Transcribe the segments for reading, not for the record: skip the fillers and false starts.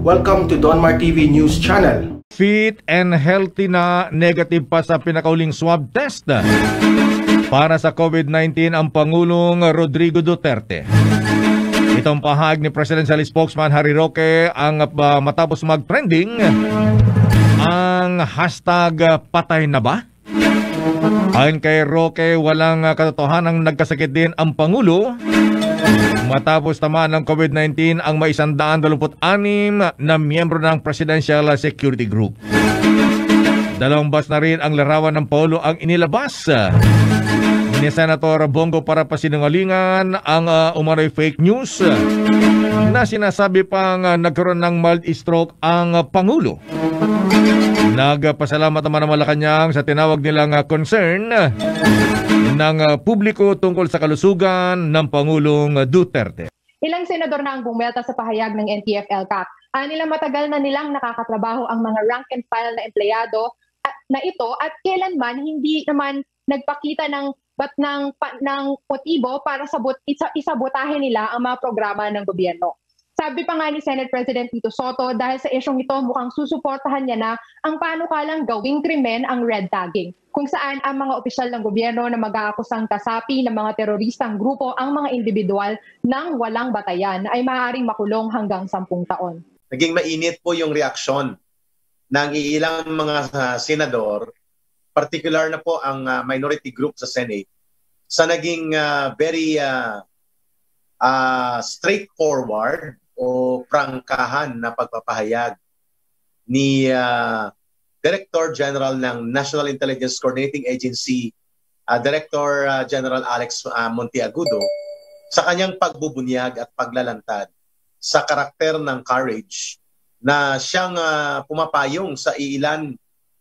Welcome to Donmar TV News Channel. Fit and healthy na, negative pa sa pinakauling swab test para sa COVID-19 ang Pangulong Rodrigo Duterte. Itong pahayag ni Presidential Spokesman Harry Roque ang matapos mag-trending ang hashtag patay na ba? Ayon kay Roque, walang katotohanang nagkasakit din ang Pangulo matapos tamaan ng COVID-19 ang may 126 na miyembro ng Presidential Security Group. 2 bus na rin ang larawan ng Pangulo ang inilabas ni Senator Bongo para pasinungalingan ang umano'y fake news na sinasabi pang nagkaroon ng mild stroke ang Pangulo. Nagpasalamat naman ang Malacanang sa tinawag nilang concern ng publiko tungkol sa kalusugan ng Pangulong Duterte. Ilang senador na ang bumelta sa pahayag ng NTF-ELCAC. Nila matagal na nilang nakakatrabaho ang mga rank and file na empleyado na ito at kailanman hindi naman nagpakita ng motibo para isabotahin nila ang mga programa ng gobyerno. Sabi pa nga ni Senate President Tito Soto, dahil sa isyong ito mukhang susuportahan niya na ang panukalang gawing krimen ang red tagging, kung saan ang mga opisyal ng gobyerno na mag-aakusang kasapi ng mga teroristang grupo ang mga individual ng walang batayan ay maaaring makulong hanggang 10 taon. Naging mainit po yung reaksyon ng ilang mga senador, particular na po ang minority group sa Senate, sa naging very straightforward o prangkahan na pagpapahayag ni Director General ng National Intelligence Coordinating Agency, Director General Alex Monteagudo, sa kanyang pagbubunyag at paglalantad sa karakter ng courage na siyang pumapayong sa ilan,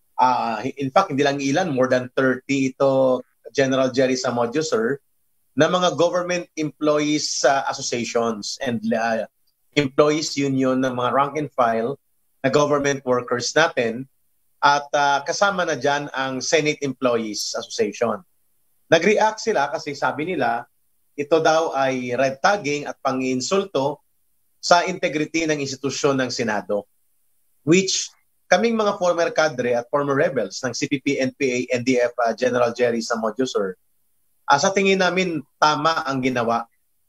in fact hindi lang ilan, more than 30 ito, General Jerry Samodio, sir, na mga government employees associations and employees union ng mga rank and file na government workers natin at kasama na dyan ang Senate Employees Association. Nag-react sila kasi sabi nila ito daw ay red tagging at pang-iinsulto sa integrity ng institusyon ng Senado, which kaming mga former cadre at former rebels ng CPP, NPA, NDF, General Jerry Samodio, sir, sa tingin namin tama ang ginawa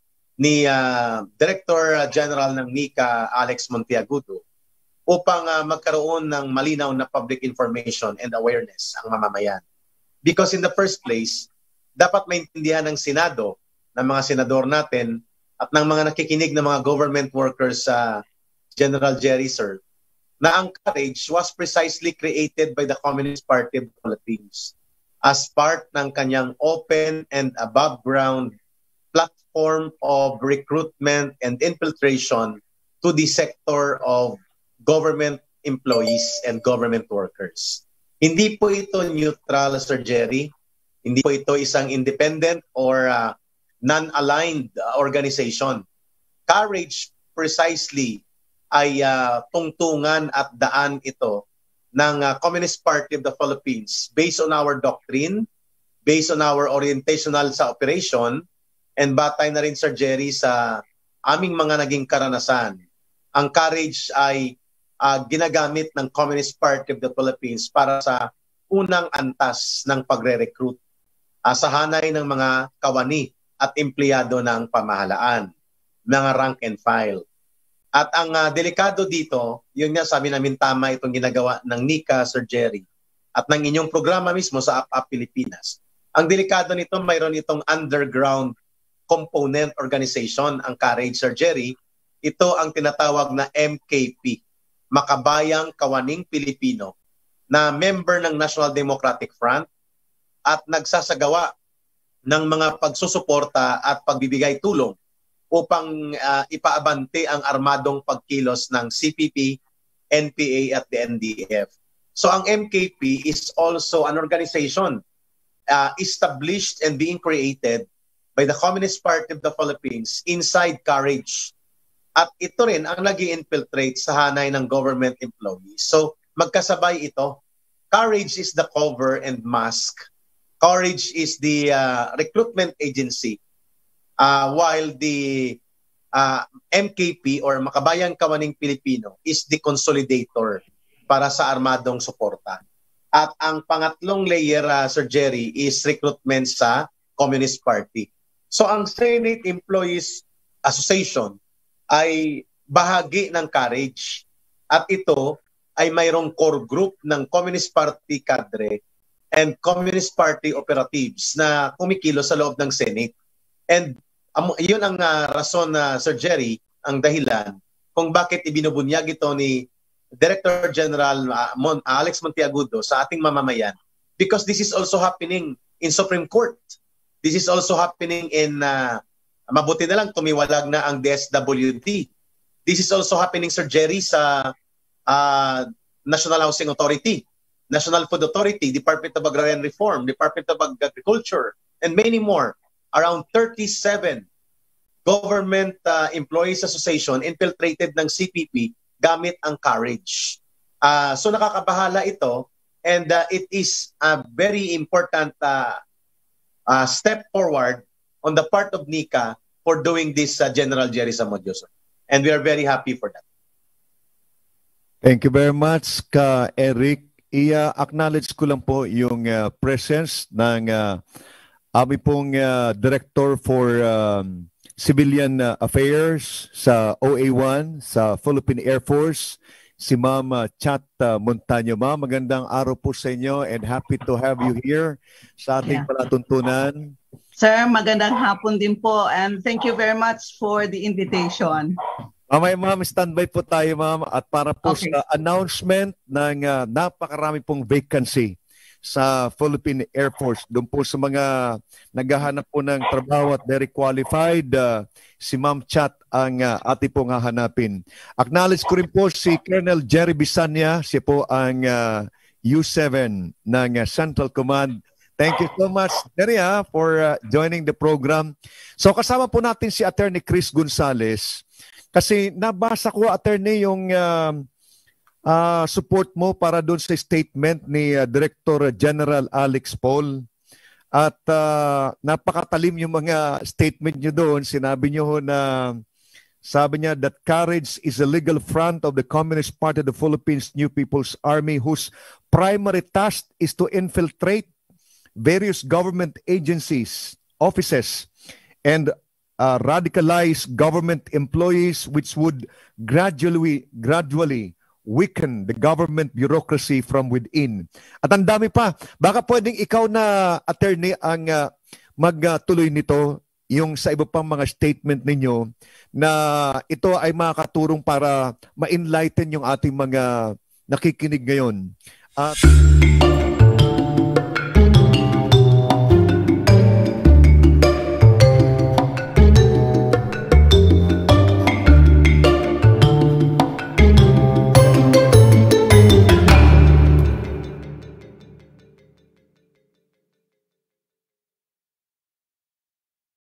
ni Director General ng NICA, Alex Monteagudo, upang magkaroon ng malinaw na public information and awareness ang mamamayan. Because in the first place, dapat maintindihan ng Senado, ng mga senador natin, at ng mga nakikinig na mga government workers sa General Jerry, sir, na ang courage was precisely created by the Communist Party of the Philippines as part ng kanyang open and above ground platform of recruitment and infiltration to the sector of government employees and government workers. Hindi po ito neutral, Sir Jerry. Hindi po ito isang independent or non-aligned organization. Courage precisely ay tungtungan at daan ito ng Communist Party of the Philippines based on our doctrine, based on our orientational sa operation, and batay na rin, Sir Jerry, sa aming mga naging karanasan. Ang courage ay ginagamit ng Communist Party of the Philippines para sa unang antas ng pagre-recruit sa hanay ng mga kawani at empleyado ng pamahalaan, mga rank and file. At ang delikado dito, yun nga sabi namin tama itong ginagawa ng NICA, Sir Jerry, at ng inyong programa mismo sa UpUp Pilipinas. Ang delikado nito, mayroon itong underground component organization, ang Courage, Sir Jerry. Ito ang tinatawag na MKP, Makabayang Kawaning Pilipino, na member ng National Democratic Front at nagsasagawa ng mga pagsusuporta at pagbibigay tulong upang ipaabante ang armadong pagkilos ng CPP, NPA at the NDF. So ang MKP is also an organization established and being created by the Communist Party of the Philippines inside Courage. At ito rin ang nag-i-infiltrate sa hanay ng government employees. So magkasabay ito. Courage is the cover and mask. Courage is the recruitment agency. While the MKP or Makabayang Kawaning Pilipino is the consolidator para sa armadong suporta. At ang pangatlong layer, Sir Jerry, is recruitment sa Communist Party. So ang Senate Employees Association ay bahagi ng Courage. At ito ay mayroong core group ng Communist Party cadre and Communist Party operatives na kumikilo sa loob ng Senate. And yun ang rason na Sir Jerry, ang dahilan kung bakit ibinubunyag ito ni Director General Alex Monteagudo sa ating mamamayan. Because this is also happening in Supreme Court. This is also happening in, mabuti na lang tumiwalag na ang DSWD. This is also happening, Sir Jerry, sa National Housing Authority, National Food Authority, Department of Agrarian Reform, Department of Agriculture, and many more. Around 37 government employees association infiltrated ng CPP gamit ang Courage. So nakakabahala ito, and it is a very important step forward on the part of NICA for doing this, General Jerry Zamudio. And we are very happy for that. Thank you very much, Eric. I-acknowledge ko lang po yung presence ng aming pong Director for Civilian Affairs sa OA1, sa Philippine Air Force, si Ma'am Chat Montaño. Ma'am, magandang araw po sa inyo and happy to have you here sa ating palatuntunan. Sir, magandang hapon din po and thank you very much for the invitation. Ma'am, standby po tayo, ma'am, at para po sa announcement ng napakarami pong vacancy sa Philippine Air Force. Doon po sa mga naghahanap po ng trabaho at very qualified, si Ma'am Chat ang ating pong hahanapin. Acknowledge ko rin po si Colonel Jerry Bisanya, siya po ang U7 ng Central Command. Thank you so much, Jerry, for joining the program. So kasama po natin si Attorney Chris Gonzales. Kasi nabasa ko, Attorney, yung support mo para doon sa statement ni Director General Alex Paul. At napakatalim yung mga statement nyo doon. Sinabi nyo na, sabi niya that Courage is a legal front of the Communist Party of the Philippines New People's Army whose primary task is to infiltrate various government agencies, offices, and radicalize government employees which would gradually weaken the government bureaucracy from within. At ang dami pa. Baka pwedeng ikaw na, attorney, ang magtuloy nito, yung sa iba pang mga statement ninyo, na ito ay makakaturong para ma-enlighten yung ating mga nakikinig ngayon.